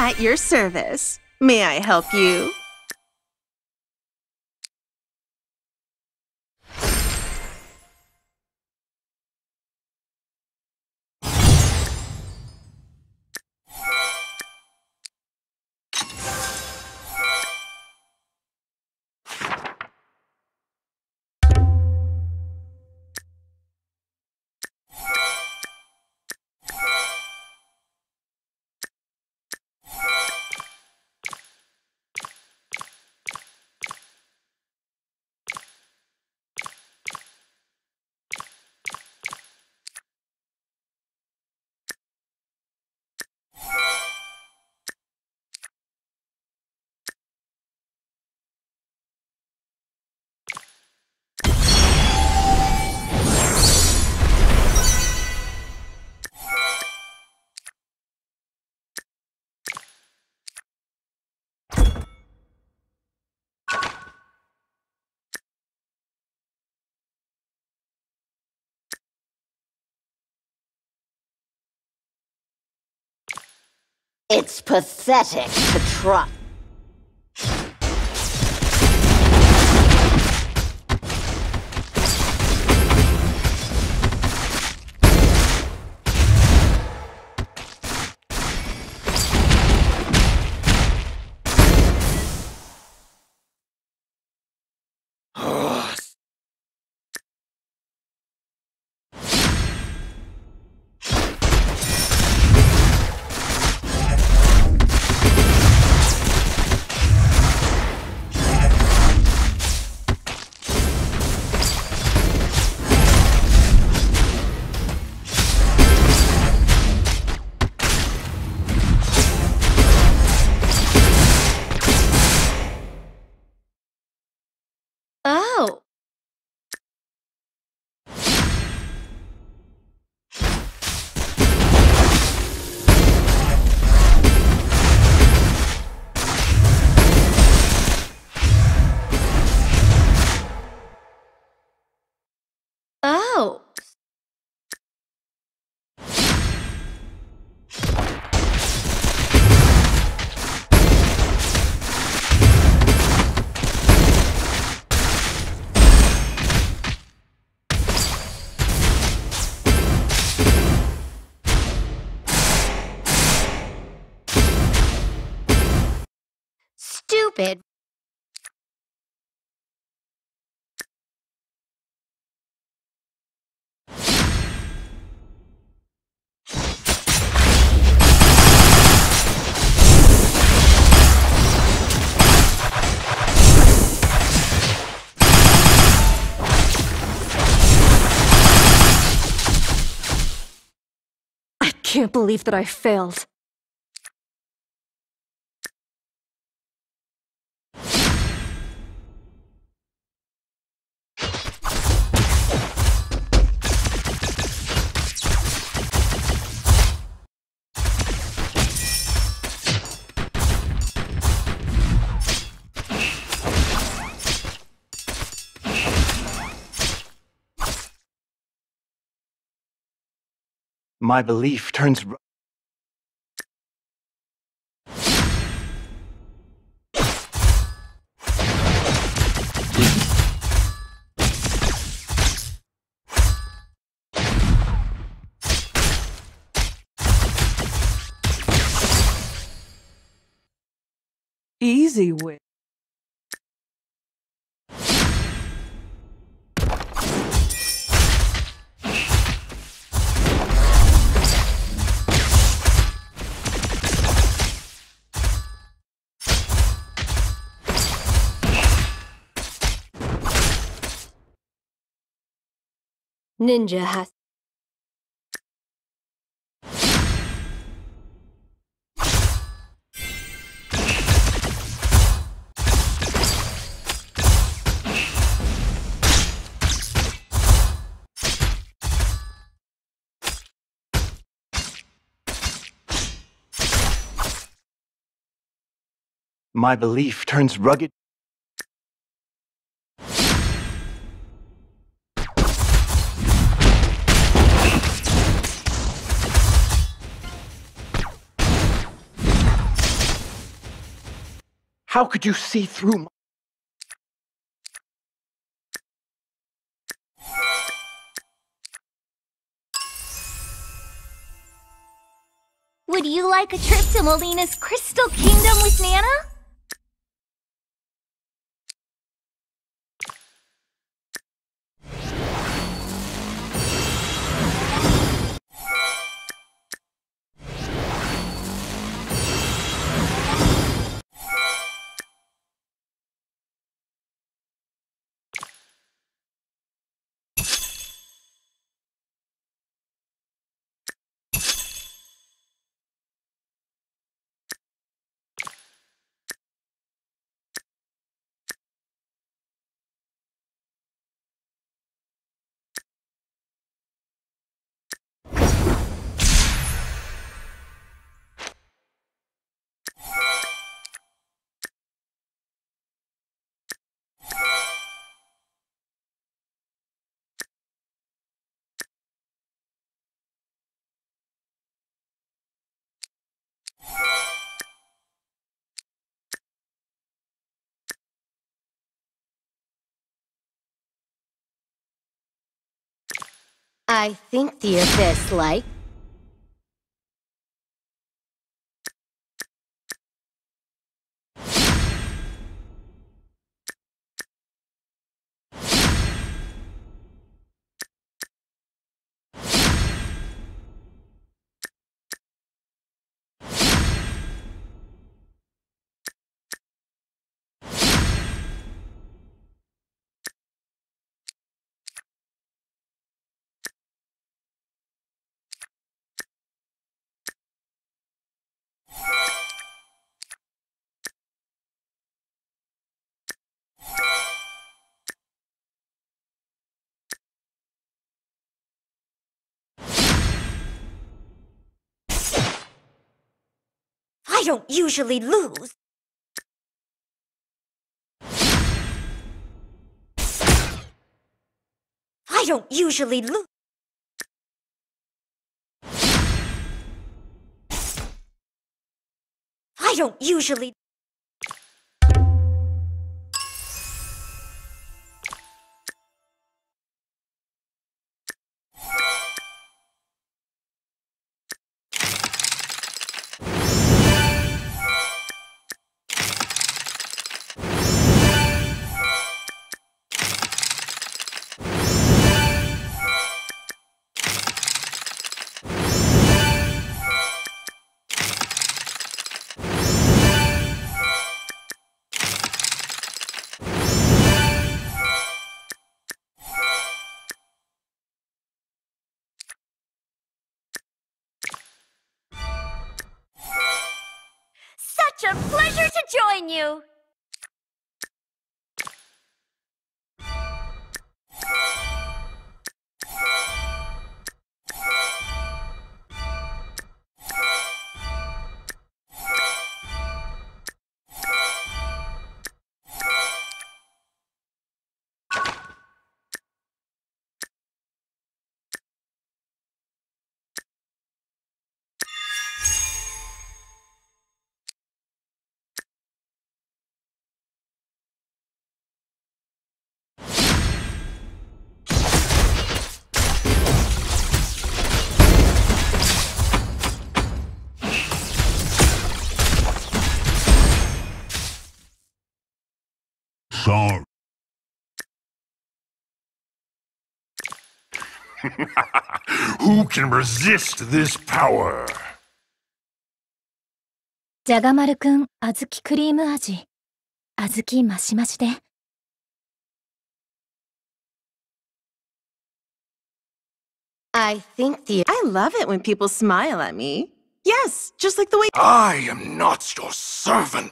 At your service. May I help you? It's pathetic to try. Oh. Oh. Stupid. I can't believe that I failed. My belief turns... Easy way. Ninja has. My belief turns rugged... How could you see through my... Would you like a trip to Molina's Crystal Kingdom with Nana? I think the abyss like... I don't usually lose. I don't usually lose. I don't usually... Such a pleasure to join you! Sorry. Who can resist this power? じゃがまるくん、あずきクリーム味。あずきマシマシで。 I think the... I love it when people smile at me. Yes, just like the way— I am not your servant.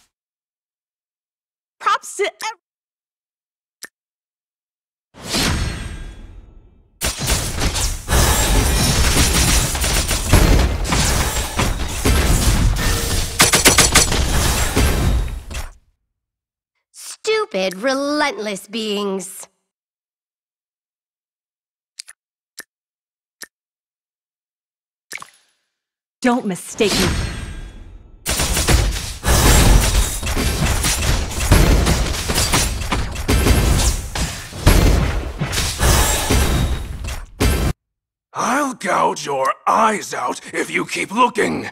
props to Stupid, relentless beings. Don't mistake me. I'll gouge your eyes out if you keep looking.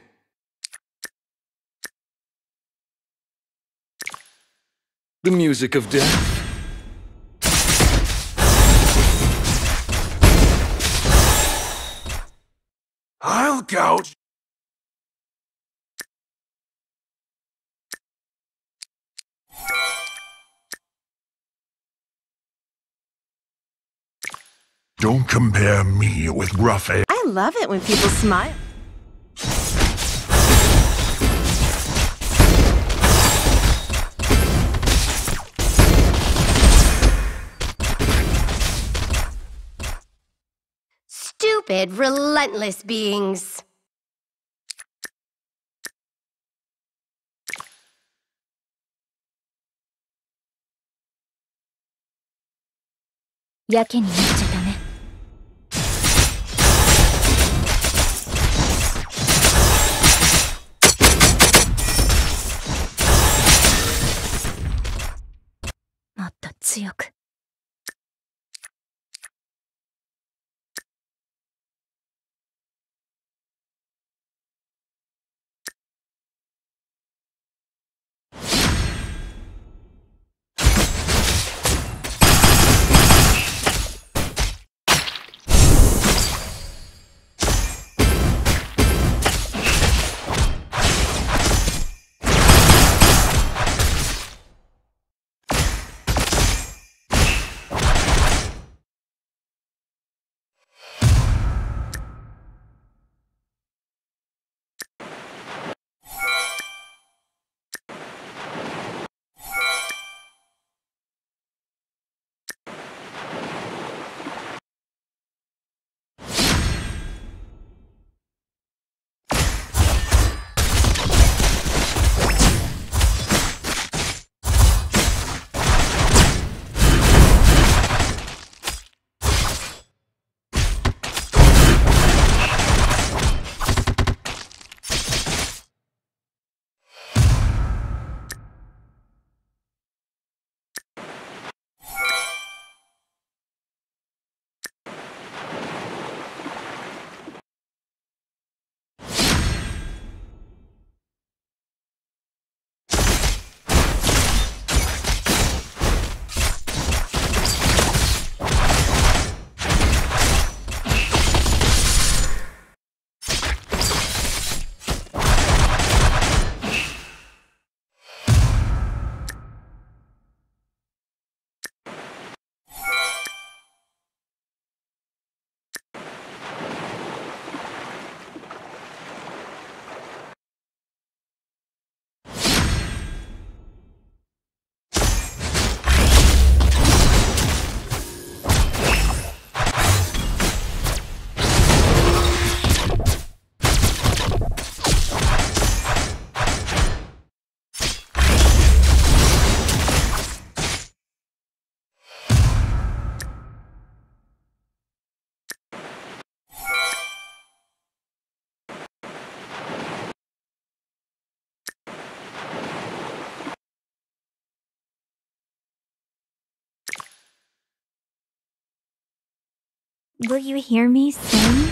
The music of death. I'll gouge. Don't compare me with rough air. I love it when people smile. Stupid, relentless beings. Will you hear me sing?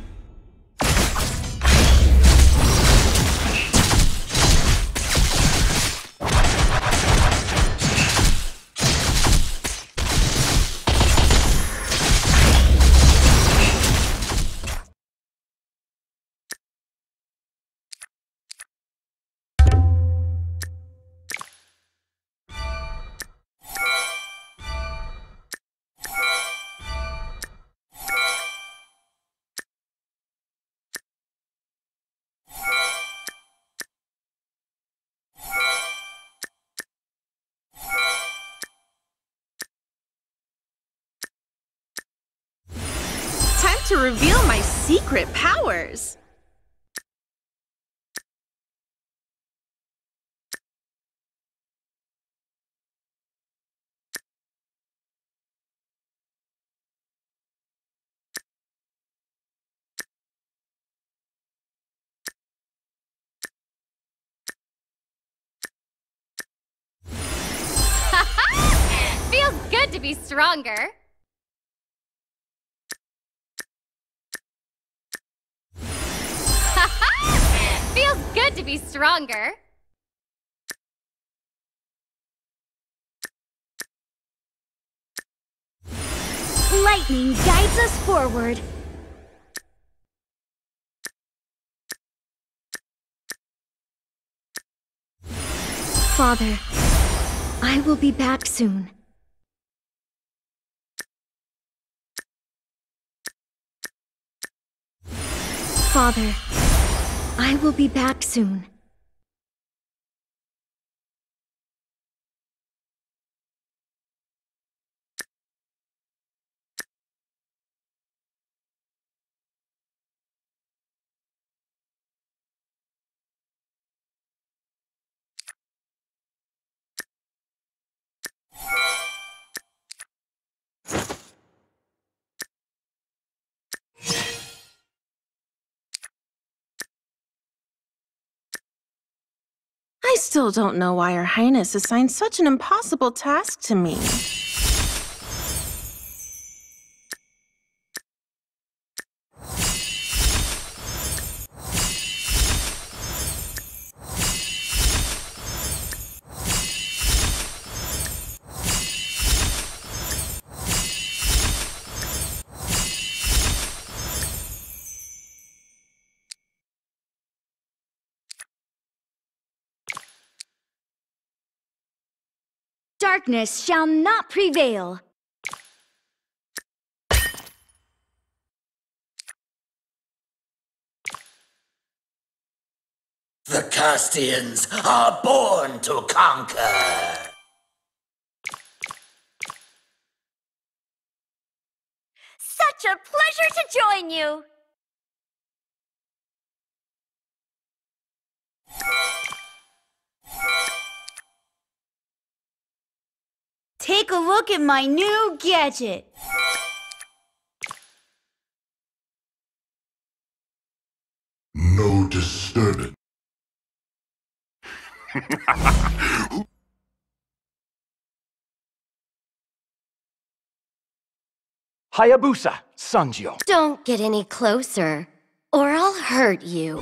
Time to reveal my secret powers. to be stronger. Feels good to be stronger. Lightning guides us forward. Father, I will be back soon. Father, I will be back soon. I still don't know why Her Highness assigned such an impossible task to me. Darkness shall not prevail. The Castians are born to conquer. Such a pleasure to join you. Take a look at my new gadget. No disturbance. Hayabusa, Sanjio. Don't get any closer, or I'll hurt you.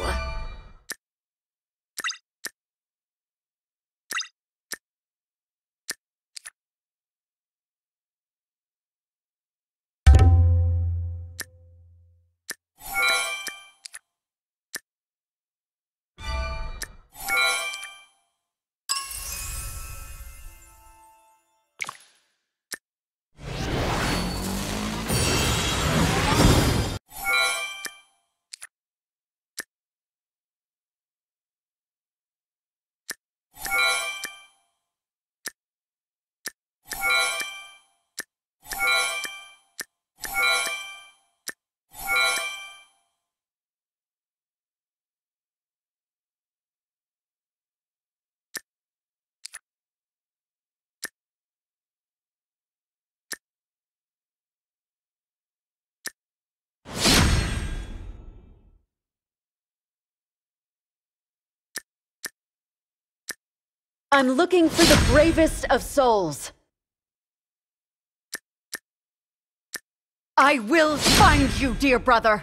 I'm looking for the bravest of souls. I will find you, dear brother.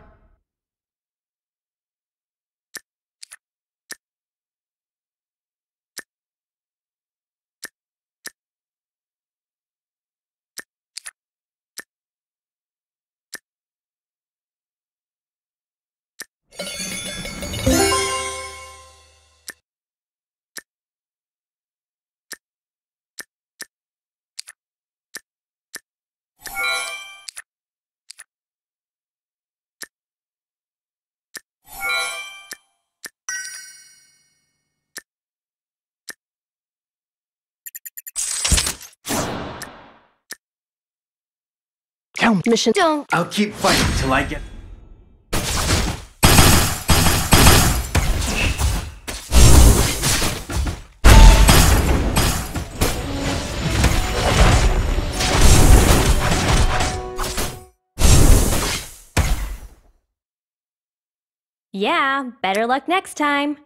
Tell me. Mission. Don't. I'll keep fighting till I get... Yeah, better luck next time.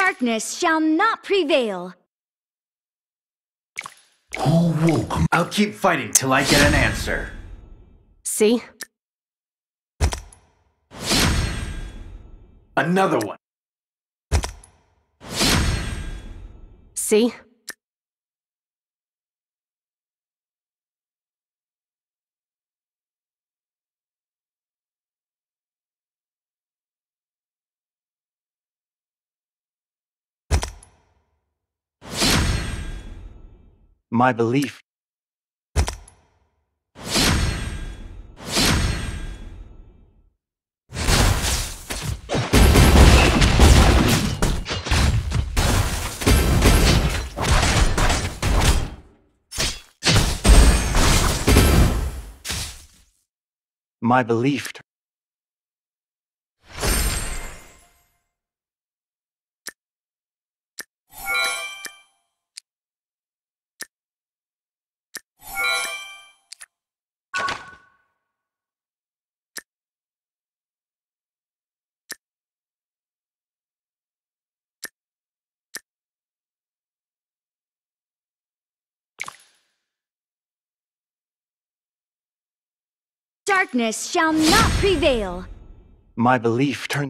Darkness shall not prevail. Who woke me? I'll keep fighting till I get an answer. See? Another one. See? My belief. My belief. Darkness shall not prevail. My belief turned.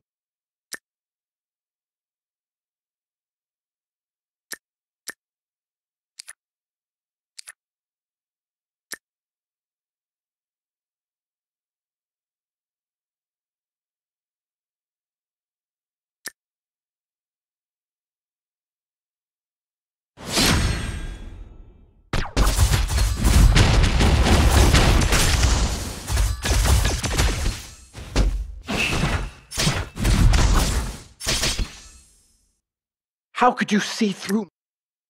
How could you see through me?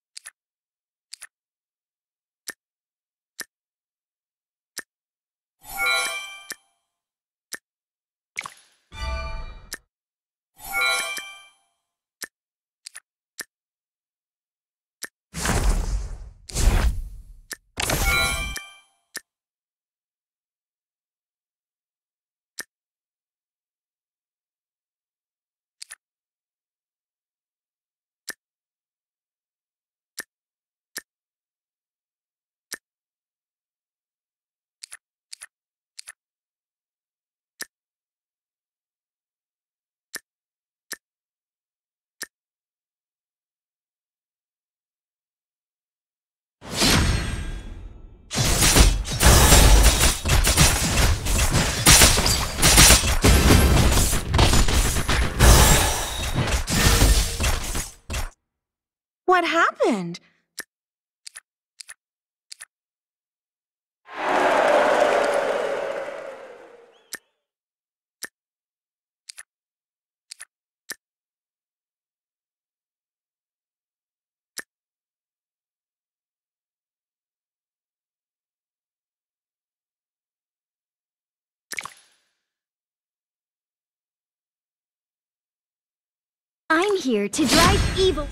What happened? I'm here to drive evil.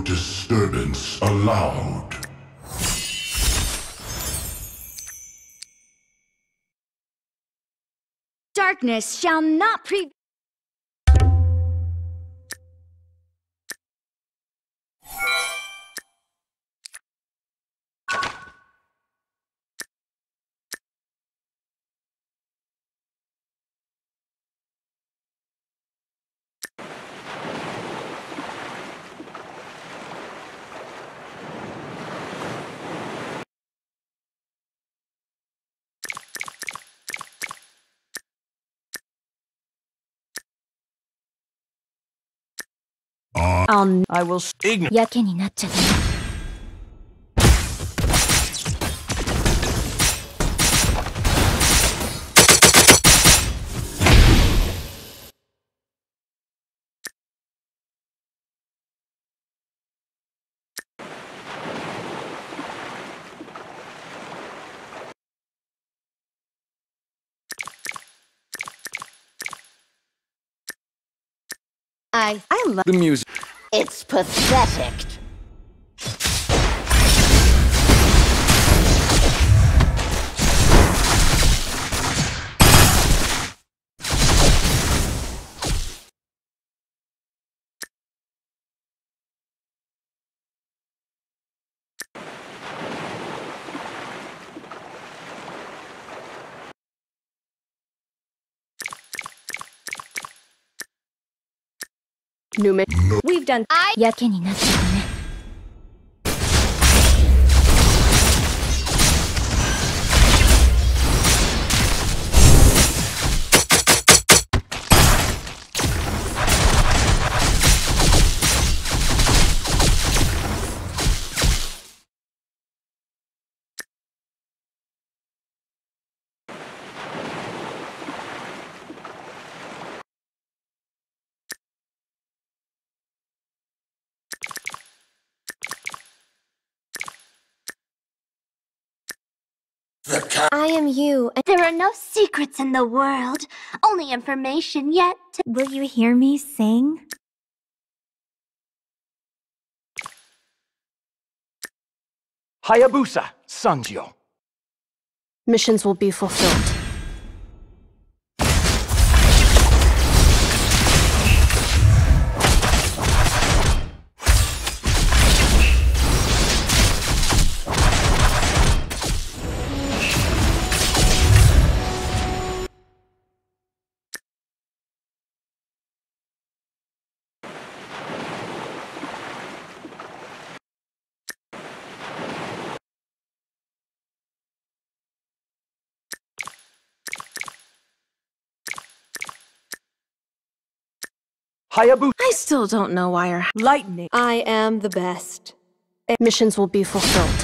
No disturbance allowed. Darkness shall not prevail. I will ignore. やけになっちゃったね。 I love The music. It's pathetic. Newman. We've done. やけになっちゃったね。 I am you. There are no secrets in the world, only information yet. Will you hear me sing? Hayabusa, Sanjio. Missions will be fulfilled. Hayabusa. I still don't know why our Lightning. I am the best. Missions will be fulfilled.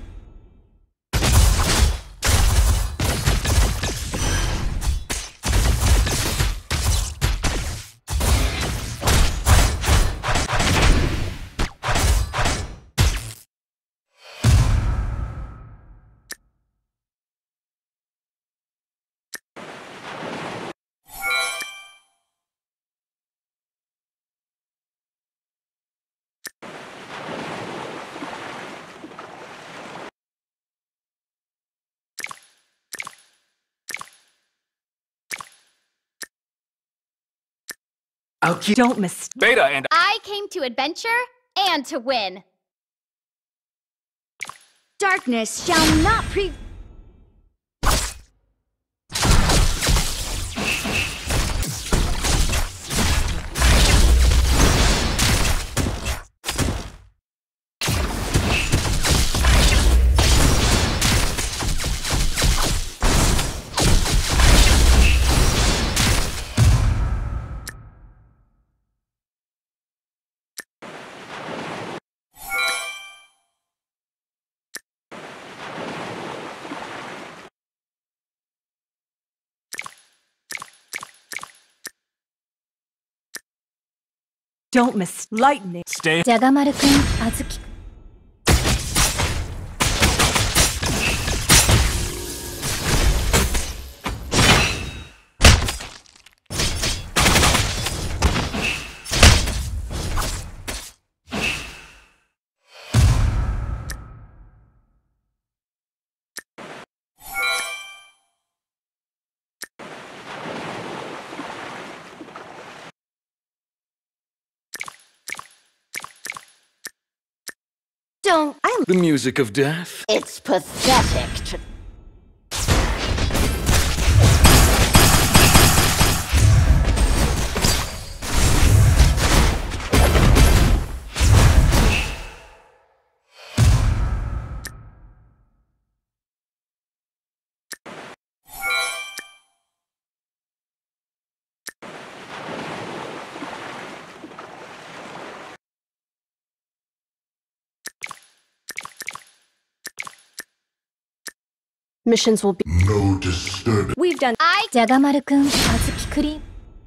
I'll keep. Don't mistake. Beta and I came to adventure and to win. Darkness shall not prevail. Don't miss. Lightning. stay. じゃがまるくん、あずきくん。 Don't. The music of death? It's pathetic to... Missions will be... No disturbance. We've done... 자가마루-kun, 아즈키 크림.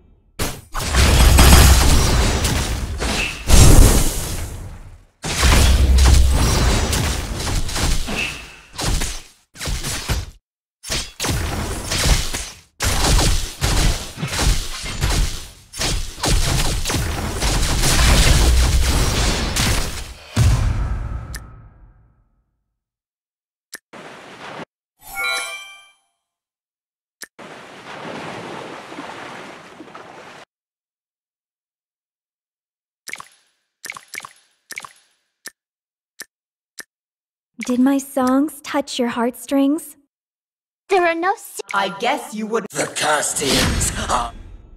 Did my songs touch your heartstrings? There are no I guess you would... The Castians are...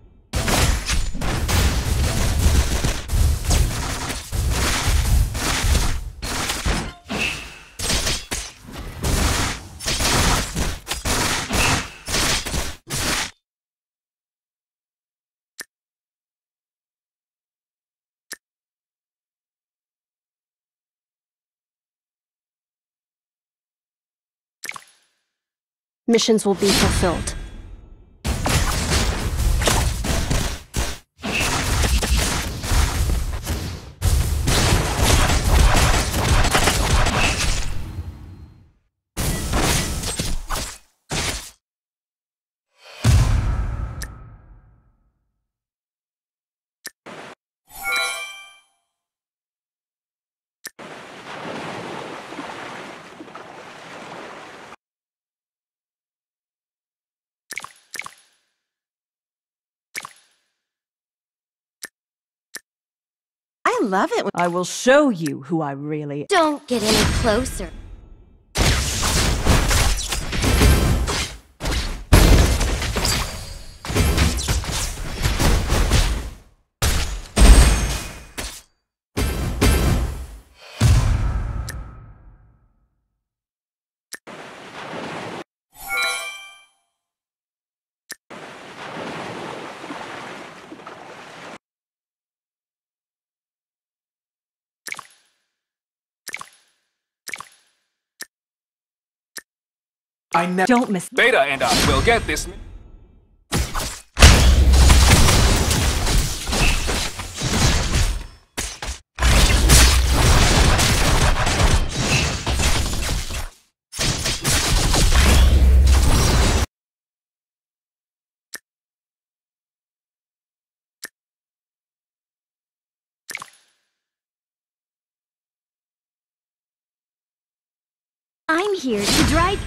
Missions will be fulfilled. I love it when I will show you who I really... Don't get any closer. I never. Don't miss... Beta and I will get this. I'm here to drive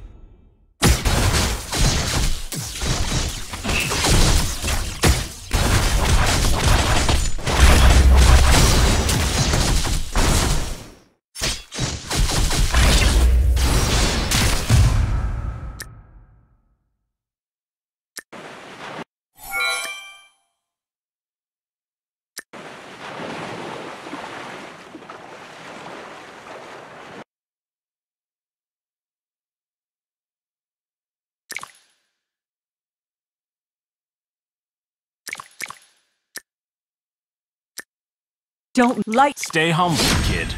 Don't light... Stay humble, kid.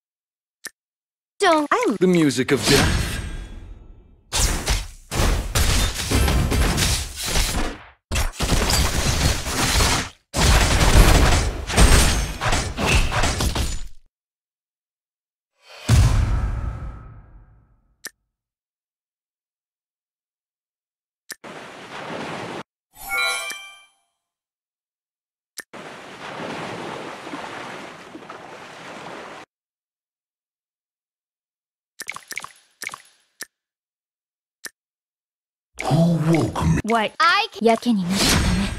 Don't. The music of death? Who woke me? What? やけになっちゃダメ。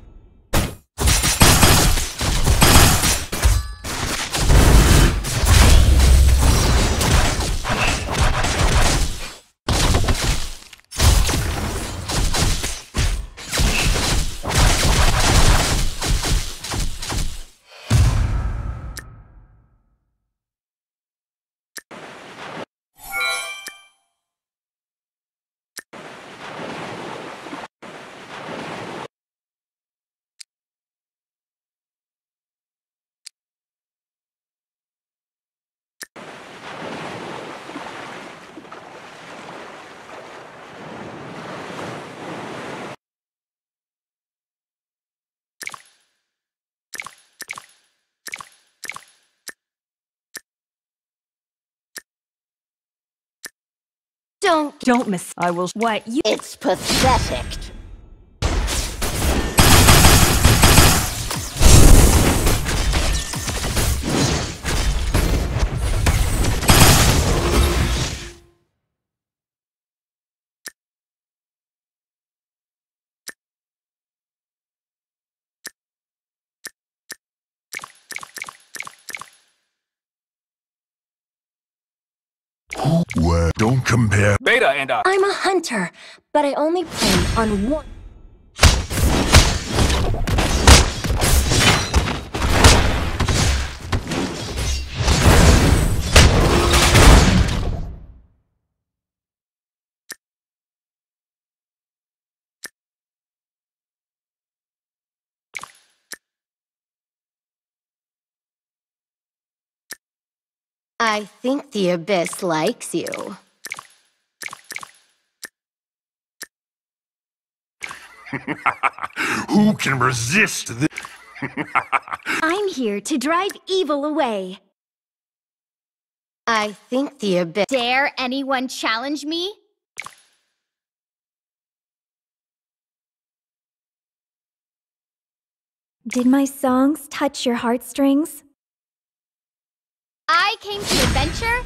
Don't miss. I will. What? You? It's pathetic. Where? Don't compare. Beta and I. I'm a hunter, but I only prey on one. I think the Abyss likes you. Who can resist this? I'm here to drive evil away. I think the Abyss. Dare anyone challenge me? Did my songs touch your heartstrings? I came to adventure.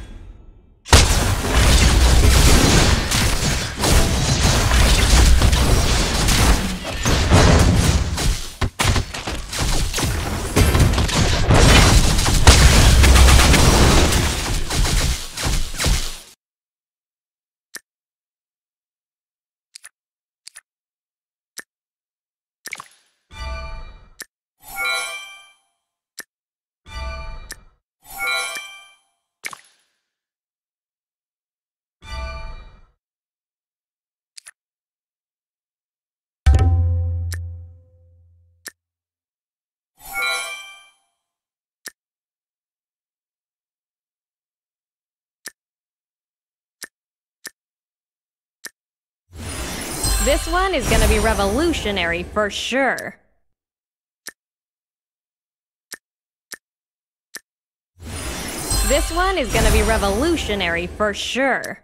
This one is gonna be revolutionary for sure. This one is gonna be revolutionary for sure.